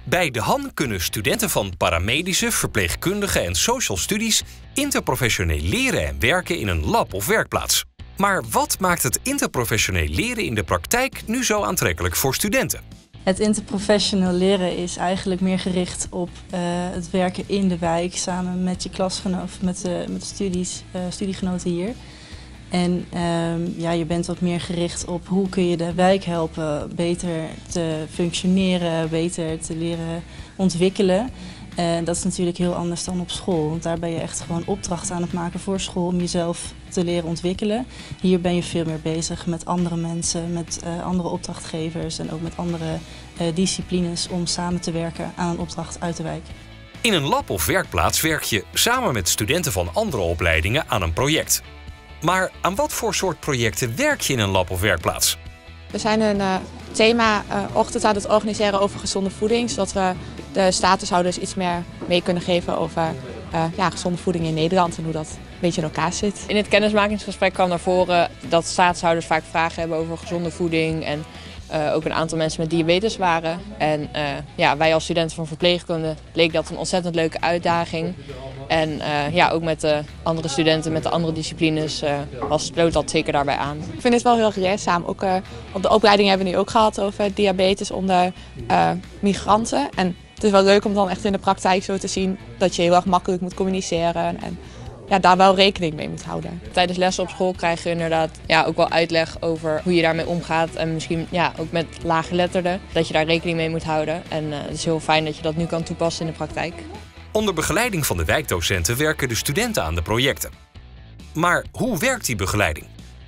Bij De Han kunnen studenten van paramedische, verpleegkundige en social studies interprofessioneel leren en werken in een lab of werkplaats. Maar wat maakt het interprofessioneel leren in de praktijk nu zo aantrekkelijk voor studenten? Het interprofessioneel leren is eigenlijk meer gericht op het werken in de wijk samen met je klasgenoten, met de studiegenoten hier. En je bent wat meer gericht op hoe kun je de wijk helpen beter te functioneren, beter te leren ontwikkelen. En dat is natuurlijk heel anders dan op school, want daar ben je echt gewoon opdrachten aan het maken voor school om jezelf te leren ontwikkelen. Hier ben je veel meer bezig met andere mensen, met andere opdrachtgevers en ook met andere disciplines om samen te werken aan een opdracht uit de wijk. In een lab of werkplaats werk je samen met studenten van andere opleidingen aan een project. Maar aan wat voor soort projecten werk je in een lab of werkplaats? We zijn een thema-ochtend aan het organiseren over gezonde voeding, zodat we de statushouders iets meer mee kunnen geven over gezonde voeding in Nederland en hoe dat een beetje in elkaar zit. In het kennismakingsgesprek kwam naar voren dat statushouders vaak vragen hebben over gezonde voeding en ook een aantal mensen met diabetes waren. En wij als studenten van verpleegkunde leek dat een ontzettend leuke uitdaging. En ook met de andere studenten, met de andere disciplines, sloot dat zeker daarbij aan. Ik vind het wel heel leerzaam. Ook op de opleiding hebben we nu ook gehad over diabetes onder migranten. En het is wel leuk om dan echt in de praktijk zo te zien dat je heel erg makkelijk moet communiceren. En daar wel rekening mee moet houden. Tijdens lessen op school krijg je inderdaad ook wel uitleg over hoe je daarmee omgaat. En misschien ook met laaggeletterden, dat je daar rekening mee moet houden. En het is heel fijn dat je dat nu kan toepassen in de praktijk. Onder begeleiding van de wijkdocenten werken de studenten aan de projecten. Maar hoe werkt die begeleiding?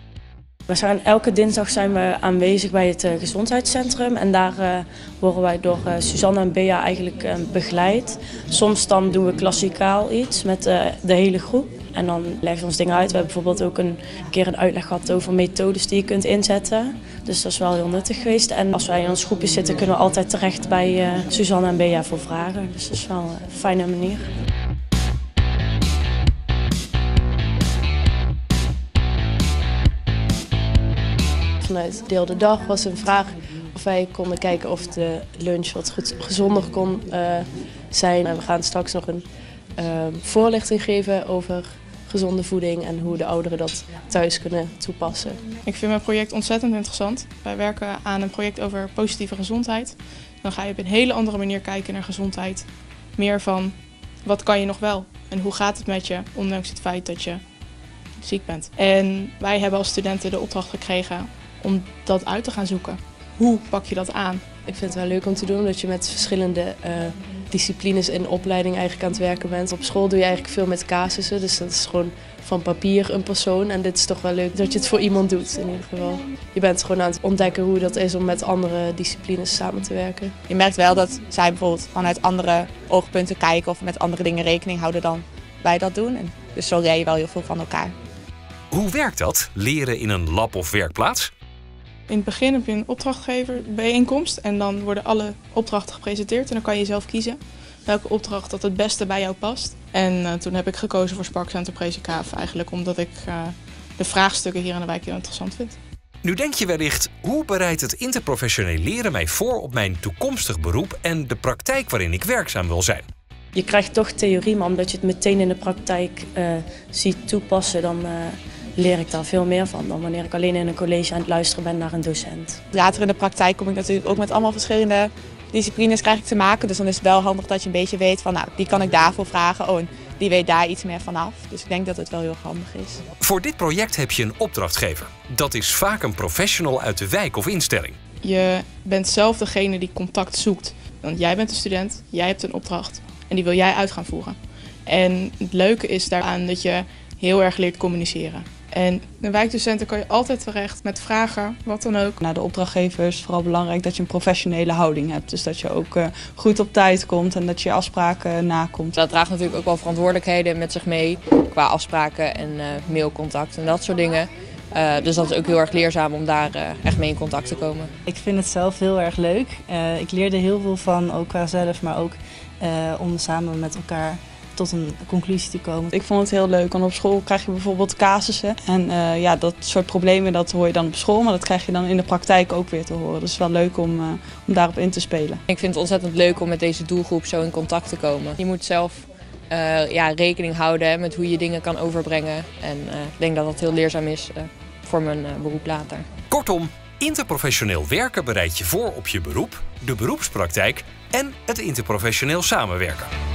Elke dinsdag zijn we aanwezig bij het gezondheidscentrum en daar worden wij door Suzanne en Bea eigenlijk begeleid. Soms dan doen we klassikaal iets met de hele groep en dan leggen ze ons dingen uit. We hebben bijvoorbeeld ook een keer een uitleg gehad over methodes die je kunt inzetten. Dus dat is wel heel nuttig geweest. En als wij in ons groepje zitten kunnen we altijd terecht bij Suzanne en Bea voor vragen. Dus dat is wel een fijne manier. Vanuit Deel de Dag was een vraag of wij konden kijken of de lunch wat gezonder kon zijn. En we gaan straks nog een voorlichting geven over gezonde voeding en hoe de ouderen dat thuis kunnen toepassen. Ik vind mijn project ontzettend interessant. Wij werken aan een project over positieve gezondheid. Dan ga je op een hele andere manier kijken naar gezondheid. Meer van wat kan je nog wel en hoe gaat het met je, ondanks het feit dat je ziek bent. En wij hebben als studenten de opdracht gekregen om dat uit te gaan zoeken. Hoe pak je dat aan? Ik vind het wel leuk om te doen, omdat je met verschillende disciplines in opleiding eigenlijk aan het werken bent. Op school doe je eigenlijk veel met casussen, dus dat is gewoon van papier een persoon. En dit is toch wel leuk dat je het voor iemand doet in ieder geval. Je bent gewoon aan het ontdekken hoe dat is om met andere disciplines samen te werken. Je merkt wel dat zij bijvoorbeeld vanuit andere oogpunten kijken of met andere dingen rekening houden dan wij dat doen. En dus zo leer je wel heel veel van elkaar. Hoe werkt dat, leren in een lab of werkplaats? In het begin heb je een opdrachtgeverbijeenkomst en dan worden alle opdrachten gepresenteerd. En dan kan je zelf kiezen welke opdracht dat het beste bij jou past. En toen heb ik gekozen voor Sparkcenter Presikhaaf eigenlijk omdat ik de vraagstukken hier in de wijk heel interessant vind. Nu denk je wellicht, hoe bereidt het interprofessioneel leren mij voor op mijn toekomstig beroep en de praktijk waarin ik werkzaam wil zijn? Je krijgt toch theorie, maar omdat je het meteen in de praktijk ziet toepassen, dan leer ik daar veel meer van dan wanneer ik alleen in een college aan het luisteren ben naar een docent. Later in de praktijk kom ik natuurlijk ook met allemaal verschillende disciplines krijg ik te maken. Dus dan is het wel handig dat je een beetje weet van die kan ik daarvoor vragen. Oh, en die weet daar iets meer vanaf. Dus ik denk dat het wel heel handig is. Voor dit project heb je een opdrachtgever. Dat is vaak een professional uit de wijk of instelling. Je bent zelf degene die contact zoekt. Want jij bent een student, jij hebt een opdracht en die wil jij uit gaan voeren. En het leuke is daaraan dat je heel erg leert communiceren. En de wijkdocenten kan je altijd terecht met vragen, wat dan ook. Naar de opdrachtgever is vooral belangrijk dat je een professionele houding hebt. Dus dat je ook goed op tijd komt en dat je afspraken nakomt. Dat draagt natuurlijk ook wel verantwoordelijkheden met zich mee qua afspraken en mailcontact en dat soort dingen. Dus dat is ook heel erg leerzaam om daar echt mee in contact te komen. Ik vind het zelf heel erg leuk. Ik leerde heel veel van, ook qua zelf, maar ook om samen met elkaar tot een conclusie te komen. Ik vond het heel leuk, want op school krijg je bijvoorbeeld casussen. En ja, dat soort problemen dat hoor je dan op school, maar dat krijg je dan in de praktijk ook weer te horen. Dus het is wel leuk om daarop in te spelen. Ik vind het ontzettend leuk om met deze doelgroep zo in contact te komen. Je moet zelf rekening houden met hoe je dingen kan overbrengen. En ik denk dat dat heel leerzaam is voor mijn beroep later. Kortom, interprofessioneel werken bereidt je voor op je beroep, de beroepspraktijk en het interprofessioneel samenwerken.